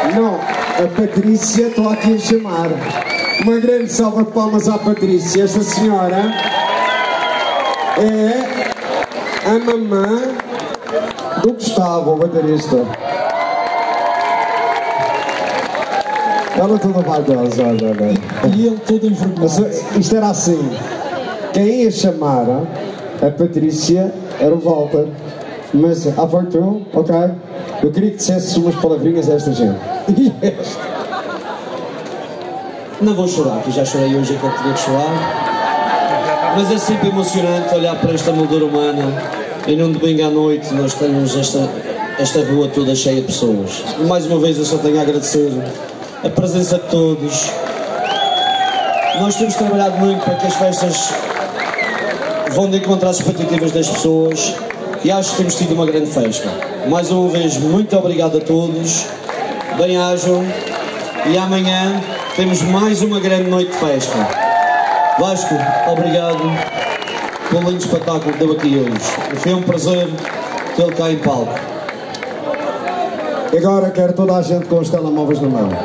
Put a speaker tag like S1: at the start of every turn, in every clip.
S1: Não, a Patrícia, estou aqui a chamar. Uma grande salva de palmas à Patrícia. Esta senhora é a mamã do Gustavo, o baterista. Ela toda vaidosa, olha.
S2: E ele todo envergonhado.
S1: Isto era assim. Quem ia chamar a Patrícia era o Walter. Mas, à fortuna, ok. Eu queria que dissesse umas palavrinhas a esta gente.
S3: Não vou chorar, que já chorei hoje que eu tinha que chorar. Mas é sempre emocionante olhar para esta moldura humana e num domingo à noite nós temos esta rua toda cheia de pessoas. E mais uma vez eu só tenho a agradecer a presença de todos. Nós temos trabalhado muito para que as festas vão de encontro às expectativas das pessoas e acho que temos tido uma grande festa. Mais uma vez, muito obrigado a todos, bem-ajam e amanhã temos mais uma grande noite de festa. Vasco, obrigado pelo lindo espetáculo que deu aqui hoje. Foi um prazer tê-lo cá em palco.
S1: Agora quero toda a gente com os telemóveis na mão.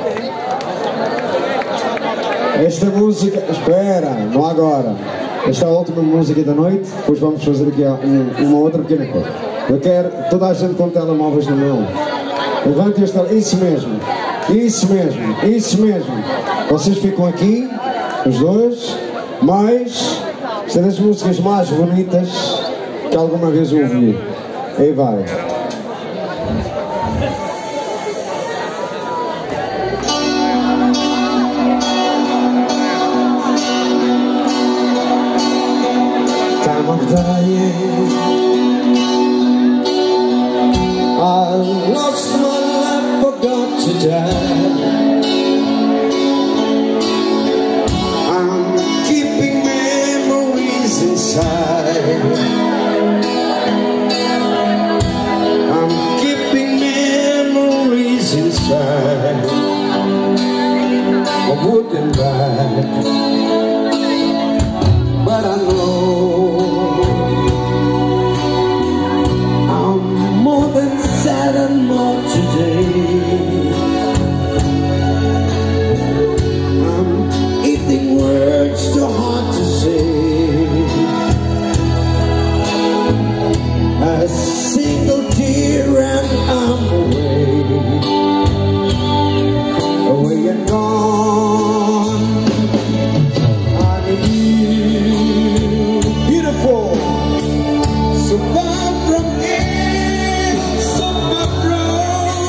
S1: Esta música, espera, não agora. Esta é a última música da noite, depois vamos fazer aqui uma outra pequena coisa. Eu quero toda a gente com telemóveis na mão. Levante os telemóveis, isso mesmo, isso mesmo, isso mesmo. Vocês ficam aqui, os dois, mas esta é das músicas mais bonitas que alguma vez eu ouvi. Aí vai.
S4: I lost my life, forgot to die. I'm keeping memories inside. I'm keeping memories inside. I wouldn't lie, but I know sad and more today. I'm eating words too hard to say. A single tear and I'm away and gone. I need you, beautiful, so far from here.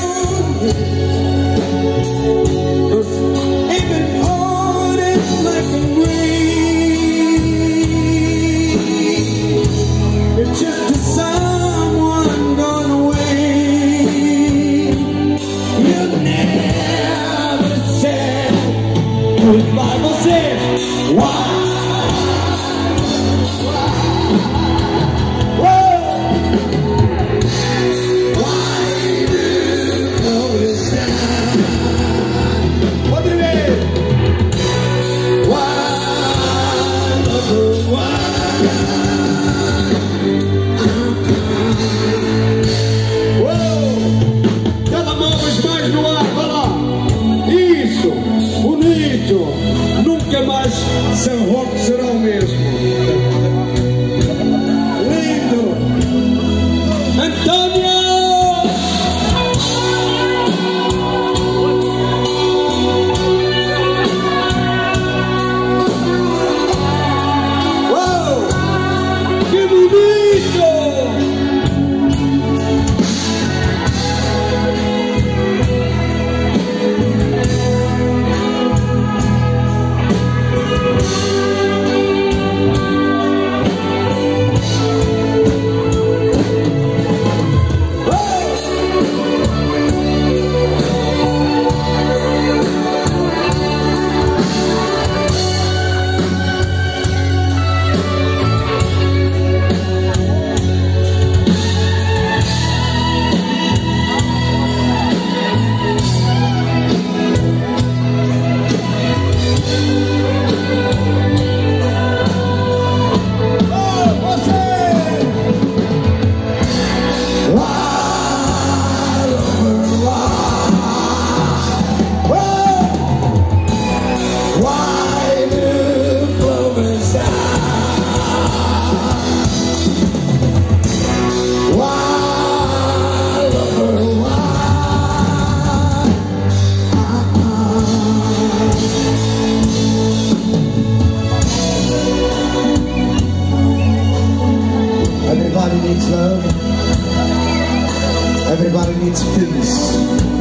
S1: peace.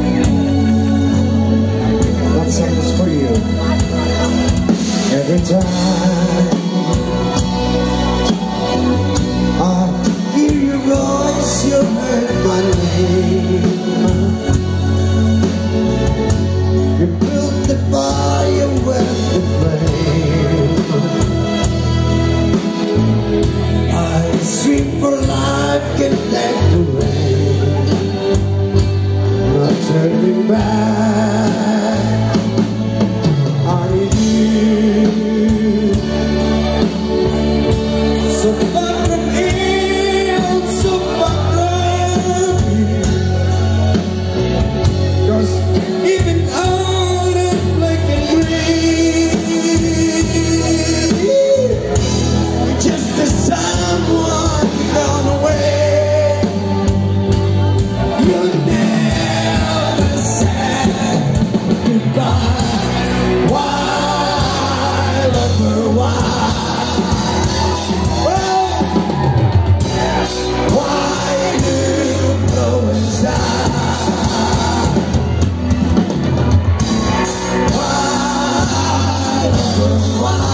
S1: That song is for you. Every time I hear your voice, you heard my name. You built the fire with the flame. I scream for life, get back to rain. Not turning back. I do. So far from ill, so far from you. 'Cause even out of black and green, just as someone gone away, you never said goodbye. Why, lover, why? Why do you blow inside? Why, lover, why?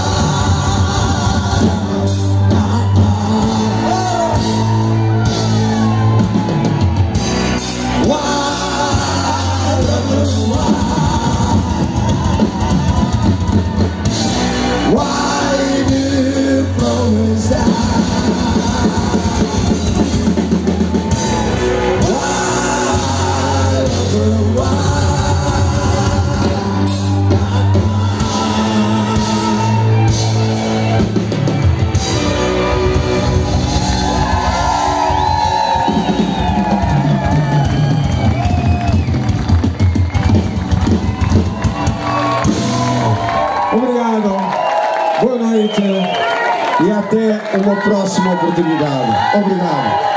S1: Why do you blow inside? Why, lover, why? Obrigado, boa noite e até uma próxima oportunidade. Obrigado.